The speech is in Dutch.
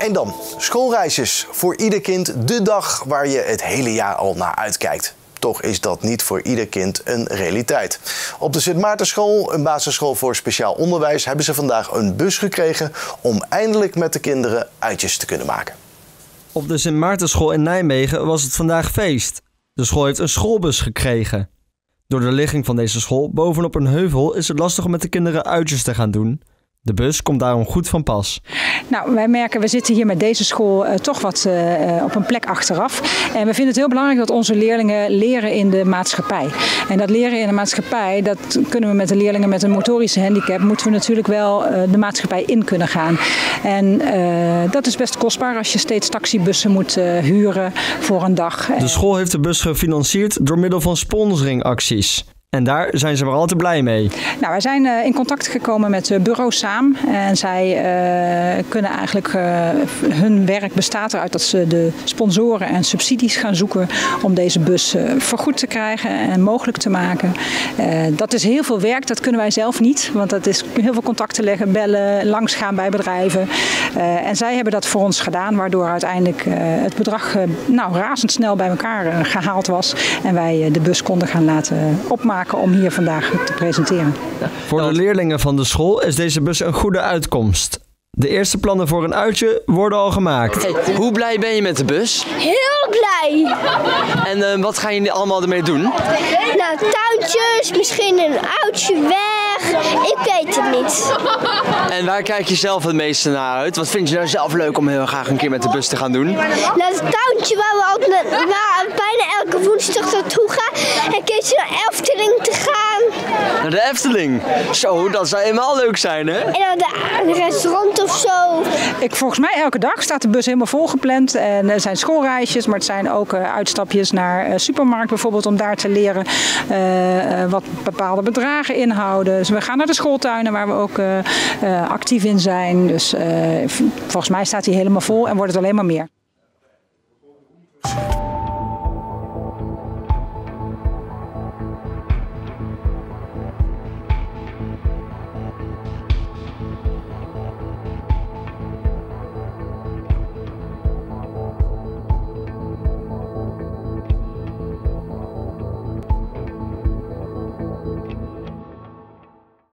En dan schoolreisjes. Voor ieder kind de dag waar je het hele jaar al naar uitkijkt. Toch is dat niet voor ieder kind een realiteit. Op de Sint Maartenschool, een basisschool voor speciaal onderwijs, hebben ze vandaag een bus gekregen om eindelijk met de kinderen uitjes te kunnen maken. Op de Sint Maartenschool in Nijmegen was het vandaag feest. De school heeft een schoolbus gekregen. Door de ligging van deze school bovenop een heuvel is het lastig om met de kinderen uitjes te gaan doen. De bus komt daarom goed van pas. Nou, wij merken, we zitten hier met deze school toch wat op een plek achteraf. En we vinden het heel belangrijk dat onze leerlingen leren in de maatschappij. En dat leren in de maatschappij, dat kunnen we met de leerlingen met een motorische handicap, moeten we natuurlijk wel de maatschappij in kunnen gaan. En dat is best kostbaar als je steeds taxibussen moet huren voor een dag. De school heeft de bus gefinancierd door middel van sponsoringacties. En daar zijn ze maar al te blij mee. Nou, wij zijn in contact gekomen met Bureau Saam. En zij kunnen eigenlijk, hun werk bestaat eruit dat ze de sponsoren en subsidies gaan zoeken om deze bus vergoed te krijgen en mogelijk te maken. Dat is heel veel werk, dat kunnen wij zelf niet. Want dat is heel veel contacten leggen, bellen, langsgaan bij bedrijven. En zij hebben dat voor ons gedaan, waardoor uiteindelijk het bedrag razendsnel bij elkaar gehaald was. En wij de bus konden gaan laten opmaken om hier vandaag te presenteren. Voor de leerlingen van de school is deze bus een goede uitkomst. De eerste plannen voor een uitje worden al gemaakt. Hey, hoe blij ben je met de bus? Heel blij. En wat gaan jullie allemaal ermee doen? Nou, tuintjes, misschien een oudje weg. Ik weet het niet. En waar kijk je zelf het meeste naar uit? Wat vind je nou zelf leuk om heel graag een keer met de bus te gaan doen? Naar het tuintje waar we altijd bijna elke woensdag naartoe gaan. En een keertje naar Efteling te gaan. Naar de Efteling? Zo, dat zou helemaal leuk zijn, hè? En naar een restaurant of zo. Volgens mij elke dag staat de bus helemaal volgepland. En er zijn schoolreisjes, maar het zijn ook uitstapjes naar supermarkt bijvoorbeeld om daar te leren wat bepaalde bedragen inhouden. Dus we gaan naar de schooltuinen waar we ook actief in zijn. Dus volgens mij staat hij helemaal vol en wordt het alleen maar meer.